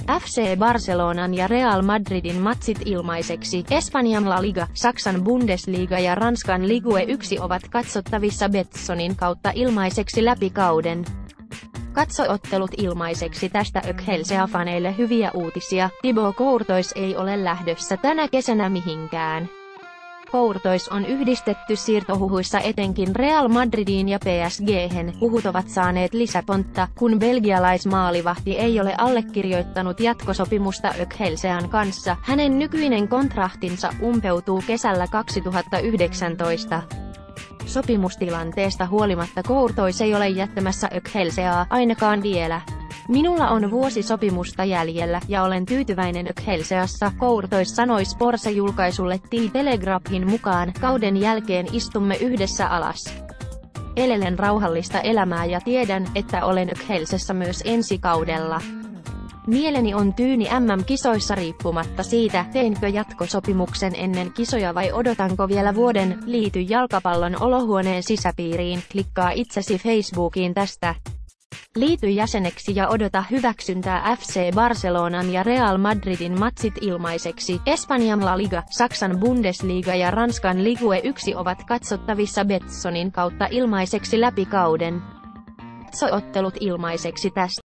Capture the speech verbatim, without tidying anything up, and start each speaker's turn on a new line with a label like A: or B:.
A: F C Barcelonan ja Real Madridin matsit ilmaiseksi. Espanjan La Liga, Saksan Bundesliga ja Ranskan Ligue yksi ovat katsottavissa Betsonin kautta ilmaiseksi läpi kauden. Katso ottelut ilmaiseksi. Tästä Ökhelseä-faneille hyviä uutisia. Thibaut Courtois ei ole lähdössä tänä kesänä mihinkään. Courtois on yhdistetty siirtohuhuissa etenkin Real Madridiin ja P S G:hen. Huhut ovat saaneet lisäpontta, kun belgialaismaalivahti ei ole allekirjoittanut jatkosopimusta Ökhelsean kanssa. Hänen nykyinen kontrahtinsa umpeutuu kesällä kaksituhattayhdeksäntoista. Sopimustilanteesta huolimatta Courtois ei ole jättämässä Ökhelseaa, ainakaan vielä. Minulla on vuosi sopimusta jäljellä, ja olen tyytyväinen Ökhelseassa, Courtois sanoi Sporza-julkaisulle The Telegraphin mukaan. Kauden jälkeen istumme yhdessä alas. Elelen rauhallista elämää ja tiedän, että olen Ökhelsessä myös ensi kaudella. Mieleni on tyyni M M-kisoissa riippumatta siitä, teinkö jatkosopimuksen ennen kisoja vai odotanko vielä vuoden. Liity jalkapallon olohuoneen sisäpiiriin, klikkaa itsesi Facebookiin tästä. Liity jäseneksi ja odota hyväksyntää. F C Barcelonan ja Real Madridin matsit ilmaiseksi. Espanjan La Liga, Saksan Bundesliga ja Ranskan Ligue yksi ovat katsottavissa Betsonin kautta ilmaiseksi läpi kauden. Katso ottelut ilmaiseksi tästä.